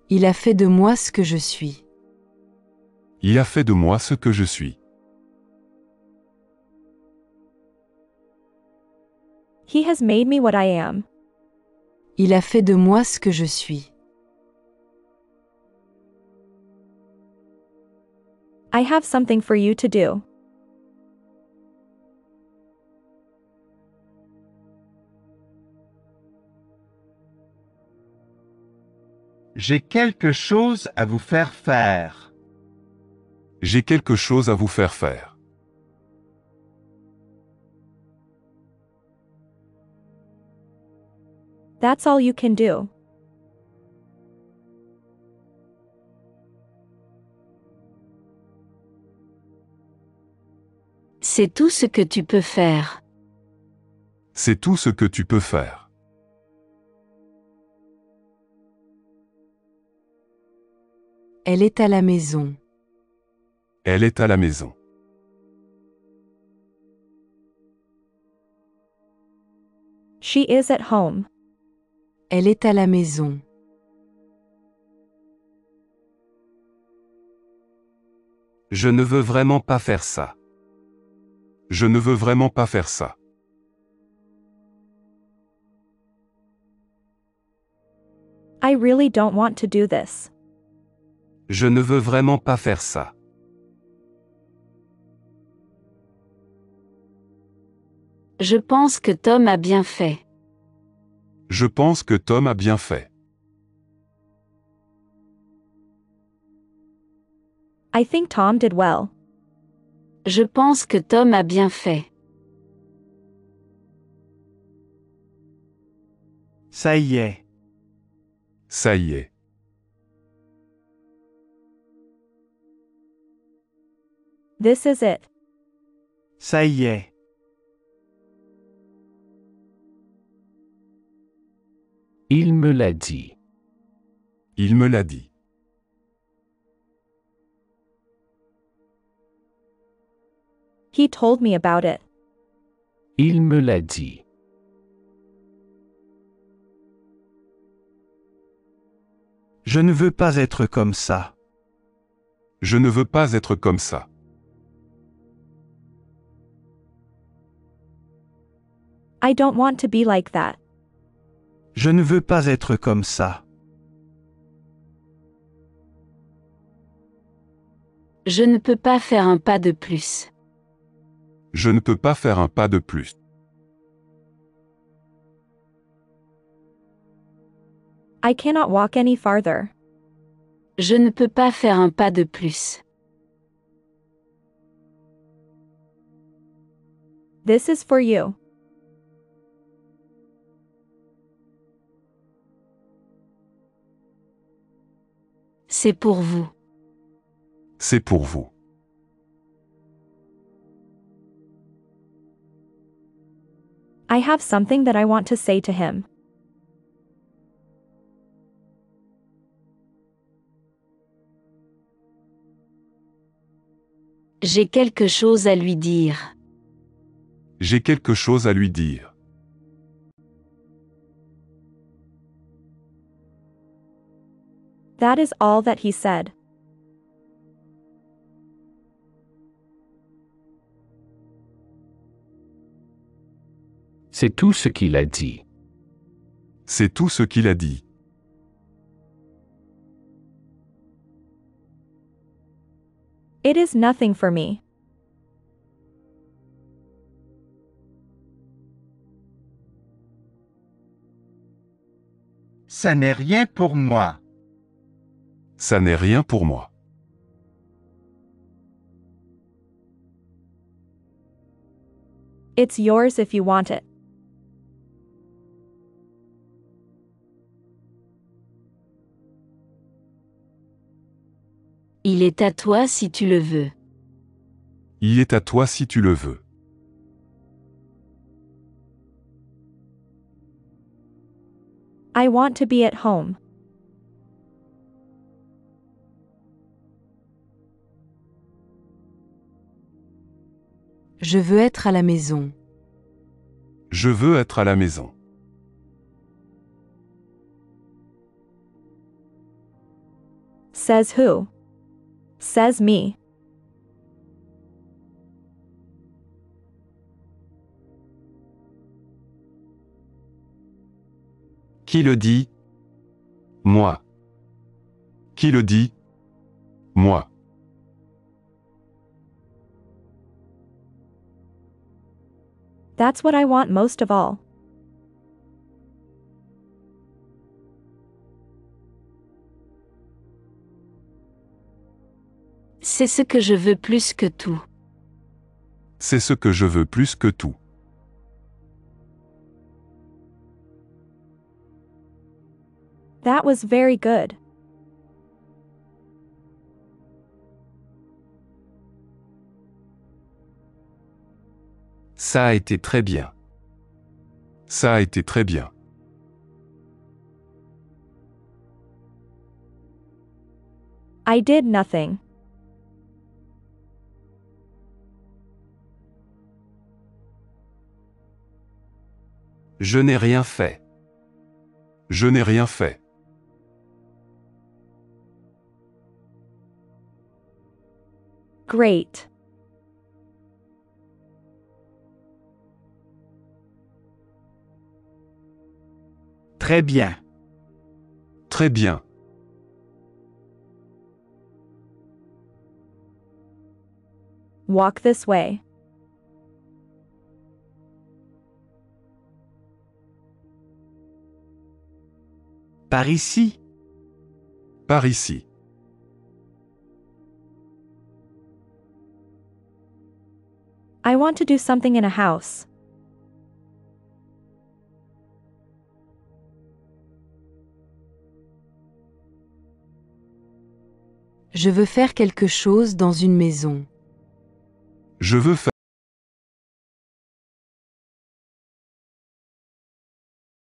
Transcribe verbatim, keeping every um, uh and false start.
Il a fait de moi ce que je suis. Il a fait de moi ce que je suis. He has made me what I am. Il a fait de moi ce que je suis. I have something for you to do. J'ai quelque chose à vous faire faire. J'ai quelque chose à vous faire faire. That's all you can do. C'est tout ce que tu peux faire. C'est tout ce que tu peux faire. Elle est à la maison. Elle est à la maison. She is at home. Elle est à la maison. Je ne veux vraiment pas faire ça. Je ne veux vraiment pas faire ça. I really don't want to do this. Je ne veux vraiment pas faire ça. Je pense que Tom a bien fait. Je pense que Tom a bien fait. I think Tom did well. Je pense que Tom a bien fait. Ça y est. Ça y est. This is it. Ça y est. Il me l'a dit. Il me l'a dit. He told me about it. Il me l'a dit. Je ne veux pas être comme ça. Je ne veux pas être comme ça. I don't want to be like that. Je ne veux pas être comme ça. Je ne peux pas faire un pas de plus. Je ne peux pas faire un pas de plus. I cannot walk any farther. Je ne peux pas faire un pas de plus. This is for you. C'est pour vous. C'est pour vous. I have something that I want to say to him. J'ai quelque chose à lui dire. J'ai quelque chose à lui dire. That is all that he said. C'est tout ce qu'il a dit. C'est tout ce qu'il a dit. It is nothing for me. Ça n'est rien pour moi. Ça n'est rien pour moi. It's yours if you want it. Il est à toi si tu le veux. Il est à toi si tu le veux. I want to be at home. Je veux être à la maison. Je veux être à la maison. Says who? Says me. Qui le dit? Moi. Qui le dit? Moi. That's what I want most of all. C'est ce que je veux plus que tout. C'est ce que je veux plus que tout. That was very good. Ça a été très bien. Ça a été très bien. I did nothing. Je n'ai rien fait. Je n'ai rien fait. Great. Très bien. Très bien. Walk this way. Par ici. Par ici. I want to do something in a house. Je veux faire quelque chose dans une maison. Je veux faire